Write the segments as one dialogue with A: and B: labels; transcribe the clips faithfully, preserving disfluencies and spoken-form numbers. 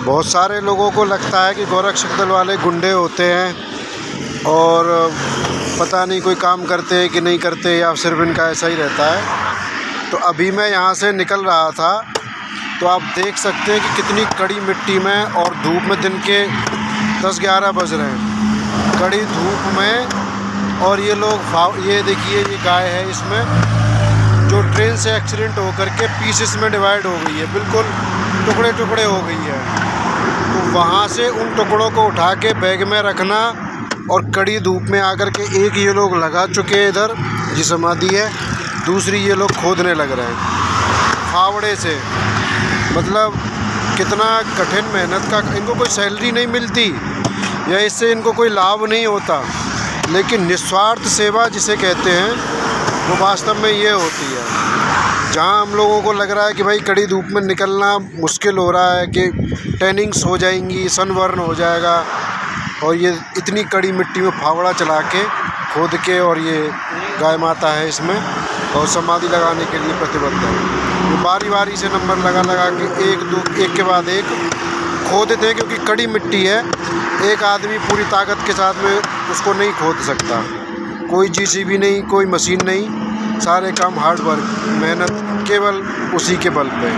A: बहुत सारे लोगों को लगता है कि गोरक्षक दल वाले गुंडे होते हैं और पता नहीं कोई काम करते हैं कि नहीं करते, या सिर्फ इनका ऐसा ही रहता है। तो अभी मैं यहाँ से निकल रहा था तो आप देख सकते हैं कि कितनी कड़ी मिट्टी में और धूप में, दिन के दस ग्यारह बज रहे हैं, कड़ी धूप में। और ये लोग, ये देखिए ये गाय है, इसमें जो ट्रेन से एक्सीडेंट होकर के पीसेस में डिवाइड हो गई है, बिल्कुल टुकड़े टुकड़े हो गई है। तो वहाँ से उन टुकड़ों को उठा के बैग में रखना, और कड़ी धूप में आकर के एक ये लोग लगा चुके हैं इधर, जी समाधि है, दूसरी ये लोग खोदने लग रहे हैं फावड़े से। मतलब कितना कठिन मेहनत का, इनको कोई सैलरी नहीं मिलती या इससे इनको कोई लाभ नहीं होता, लेकिन निस्वार्थ सेवा जिसे कहते हैं वो वास्तव में ये होती है। जहाँ हम लोगों को लग रहा है कि भाई कड़ी धूप में निकलना मुश्किल हो रहा है, कि टैनिंग्स हो जाएंगी, सनबर्न हो जाएगा, और ये इतनी कड़ी मिट्टी में फावड़ा चला के खोद के, और ये गाय माता है इसमें, और समाधि लगाने के लिए प्रतिबद्ध है। वो बारी बारी से नंबर लगा लगा के एक दो एक के बाद एक खोदते हैं, क्योंकि कड़ी मिट्टी है, एक आदमी पूरी ताकत के साथ में उसको नहीं खोद सकता। कोई जीसीबी नहीं, कोई मशीन नहीं, सारे काम हार्ड वर्क, मेहनत केवल उसी के बल पे।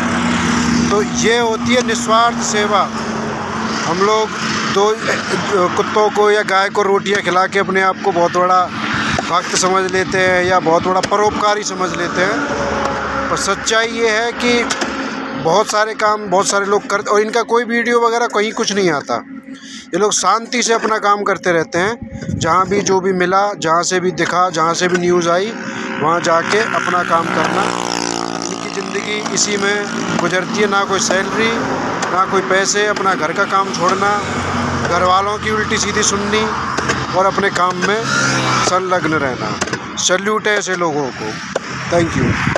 A: तो ये होती है निस्वार्थ सेवा। हम लोग दो कुत्तों को या गाय को रोटियां खिला के अपने आप को बहुत बड़ा भक्त समझ लेते हैं या बहुत बड़ा परोपकारी समझ लेते हैं, पर सच्चाई ये है कि बहुत सारे काम बहुत सारे लोग करते, और इनका कोई वीडियो वगैरह कहीं कुछ नहीं आता। ये लोग शांति से अपना काम करते रहते हैं, जहाँ भी जो भी मिला, जहाँ से भी दिखा, जहाँ से भी न्यूज़ आई, वहाँ जाके अपना काम करना। इनकी ज़िंदगी इसी में गुजरती है, ना कोई सैलरी ना कोई पैसे, अपना घर का काम छोड़ना, घर वालों की उल्टी सीधी सुननी और अपने काम में संलग्न रहना। सैल्यूट है ऐसे लोगों को। Thank you.